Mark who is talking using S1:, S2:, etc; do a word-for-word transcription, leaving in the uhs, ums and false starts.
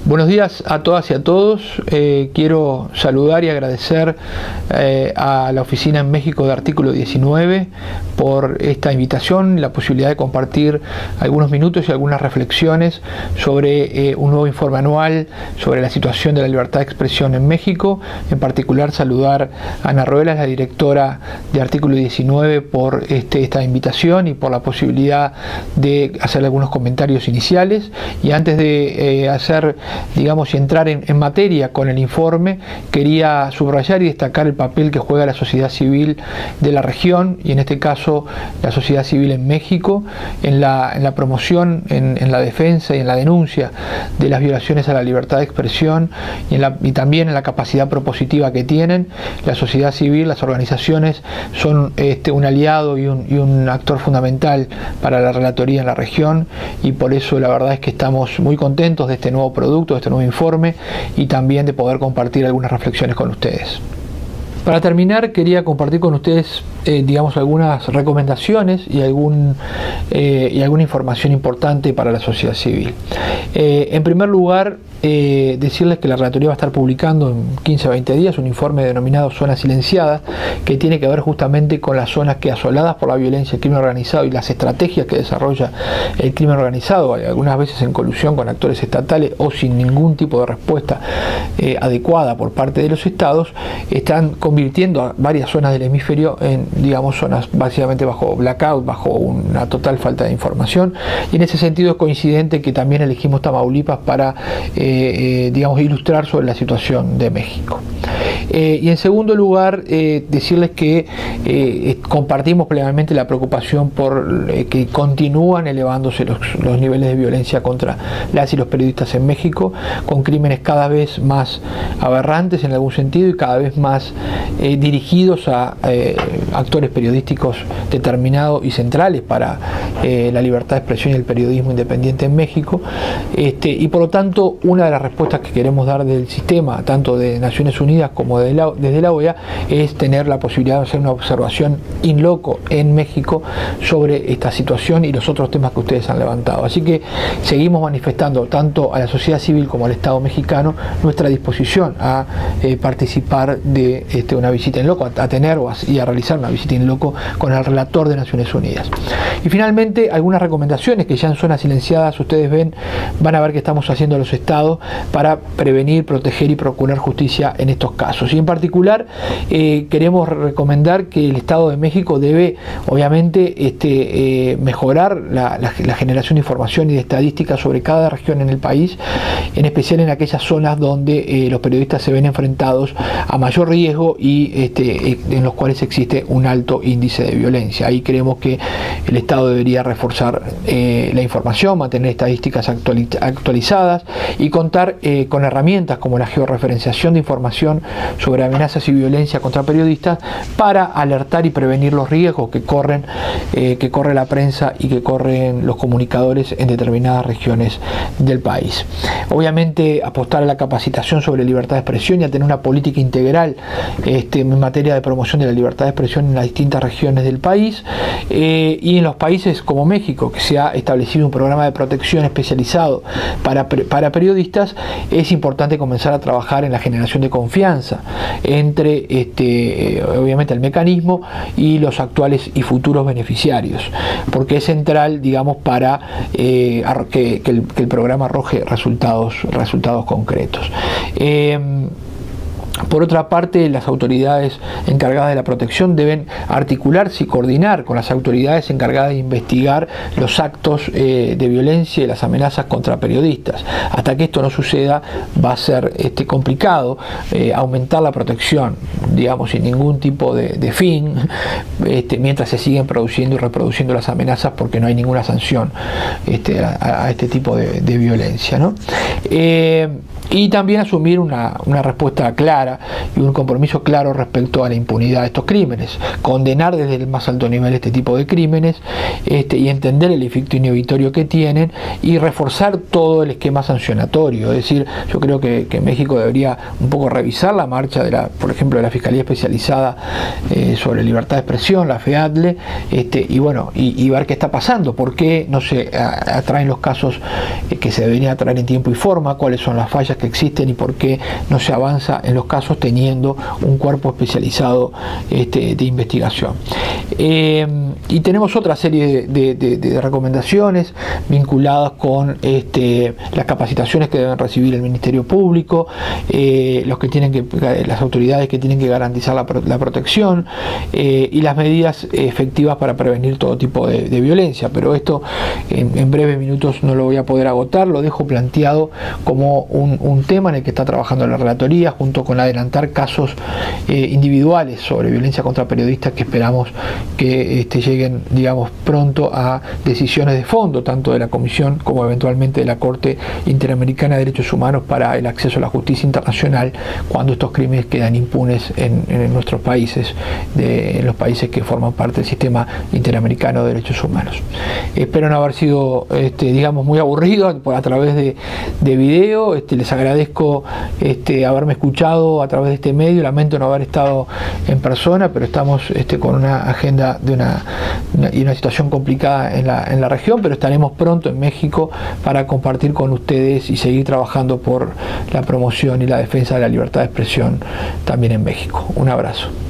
S1: Buenos días a todas y a todos. Eh, quiero saludar y agradecer eh, a la oficina en México de Artículo diecinueve por esta invitación, la posibilidad de compartir algunos minutos y algunas reflexiones sobre eh, un nuevo informe anual sobre la situación de la libertad de expresión en México. En particular, saludar a Ana Ruelas, la directora de Artículo diecinueve, por este, esta invitación y por la posibilidad de hacer algunos comentarios iniciales. Y antes de eh, hacer digamos, y entrar en, en materia con el informe, quería subrayar y destacar el papel que juega la sociedad civil de la región, y en este caso la sociedad civil en México, en la, en la promoción, en, en la defensa y en la denuncia de las violaciones a la libertad de expresión, y, en la, y también en la capacidad propositiva que tienen. La sociedad civil, las organizaciones, son este, un aliado y un, y un actor fundamental para la relatoría en la región, y por eso la verdad es que estamos muy contentos de este nuevo producto, de este nuevo informe, y también de poder compartir algunas reflexiones con ustedes. Para terminar, quería compartir con ustedes eh, digamos, algunas recomendaciones y, algún, eh, y alguna información importante para la sociedad civil. Eh, en primer lugar, eh, decirles que la relatoría va a estar publicando en quince a veinte días un informe denominado Zonas Silenciadas, que tiene que ver justamente con las zonas que, asoladas por la violencia, el crimen organizado y las estrategias que desarrolla el crimen organizado, algunas veces en colusión con actores estatales o sin ningún tipo de respuesta eh, adecuada por parte de los estados, están convirtiendo a varias zonas del hemisferio en, digamos, zonas básicamente bajo blackout, bajo una total falta de información. Y en ese sentido es coincidente que también elegimos Tamaulipas para eh, eh, digamos, ilustrar sobre la situación de México. Eh, y en segundo lugar, eh, decirles que eh, compartimos plenamente la preocupación por eh, que continúan elevándose los, los niveles de violencia contra las y los periodistas en México, con crímenes cada vez más aberrantes en algún sentido y cada vez más eh, dirigidos a eh, actores periodísticos determinados y centrales para eh, la libertad de expresión y el periodismo independiente en México. Este, y por lo tanto, una de las respuestas que queremos dar del sistema, tanto de Naciones Unidas como de la, desde la O E A, es tener la posibilidad de hacer una observación in loco en México sobre esta situación y los otros temas que ustedes han levantado. Así que seguimos manifestando tanto a la sociedad civil como al Estado mexicano nuestra disposición a eh, participar de este, una visita in loco, a, a tener o a, y a realizar una visita in loco con el relator de Naciones Unidas. Y finalmente, algunas recomendaciones que ya en zonas silenciadas ustedes ven, van a ver que estamos haciendo a los estados para prevenir, proteger y procurar justicia en estos casos. Y en particular eh, queremos recomendar que el Estado de México debe obviamente este, eh, mejorar la, la, la generación de información y de estadísticas sobre cada región en el país, en especial en aquellas zonas donde eh, los periodistas se ven enfrentados a mayor riesgo y este, en los cuales existe un alto índice de violencia. Ahí creemos que el Estado debería reforzar eh, la información, mantener estadísticas actualiz actualizadas y contar eh, con herramientas como la georreferenciación de información sobre amenazas y violencia contra periodistas para alertar y prevenir los riesgos que corren eh, que corre la prensa y que corren los comunicadores en determinadas regiones del país. Obviamente, apostar a la capacitación sobre libertad de expresión y a tener una política integral este, en materia de promoción de la libertad de expresión en las distintas regiones del país, eh, y en los países como México, que se ha establecido un programa de protección especializado para, para periodistas, es importante comenzar a trabajar en la generación de confianza entre este, obviamente el mecanismo y los actuales y futuros beneficiarios, porque es central, digamos, para eh, que, que, el, que el programa arroje resultados, resultados concretos. Eh, Por otra parte, las autoridades encargadas de la protección deben articularse y coordinar con las autoridades encargadas de investigar los actos eh, de violencia y las amenazas contra periodistas. Hasta que esto no suceda, va a ser este, complicado eh, aumentar la protección, digamos, sin ningún tipo de, de fin, este, mientras se siguen produciendo y reproduciendo las amenazas, porque no hay ninguna sanción este, a, a este tipo de, de violencia, ¿no? Eh, y también asumir una, una respuesta clara clara y un compromiso claro respecto a la impunidad de estos crímenes, condenar desde el más alto nivel este tipo de crímenes este, y entender el efecto inhibitorio que tienen y reforzar todo el esquema sancionatorio. Es decir, yo creo que, que México debería un poco revisar la marcha de la, por ejemplo, de la Fiscalía Especializada eh, sobre Libertad de Expresión, la FEADLE, este, y bueno, y, y ver qué está pasando, por qué no se atraen los casos eh, que se deberían atraer en tiempo y forma, cuáles son las fallas que existen y por qué no se avanza en los casos teniendo un cuerpo especializado este, de investigación. Eh, y tenemos otra serie de, de, de recomendaciones vinculadas con este, las capacitaciones que deben recibir el Ministerio Público, eh, los que tienen que, las autoridades que tienen que garantizar la, la protección eh, y las medidas efectivas para prevenir todo tipo de, de violencia. Pero esto en, en breves minutos no lo voy a poder agotar, lo dejo planteado como un, un tema en el que está trabajando la Relatoría junto con adelantar casos eh, individuales sobre violencia contra periodistas que esperamos que este, lleguen, digamos, pronto a decisiones de fondo, tanto de la Comisión como eventualmente de la Corte Interamericana de Derechos Humanos para el acceso a la justicia internacional cuando estos crímenes quedan impunes en, en nuestros países, de, en los países que forman parte del sistema interamericano de derechos humanos. Espero no haber sido, este, digamos, muy aburrido a través de, de video. Este, les agradezco este, haberme escuchado a través de este medio. Lamento no haber estado en persona, pero estamos este, con una agenda de una, una, y una situación complicada en la, en la región, pero estaremos pronto en México para compartir con ustedes y seguir trabajando por la promoción y la defensa de la libertad de expresión también en México. Un abrazo.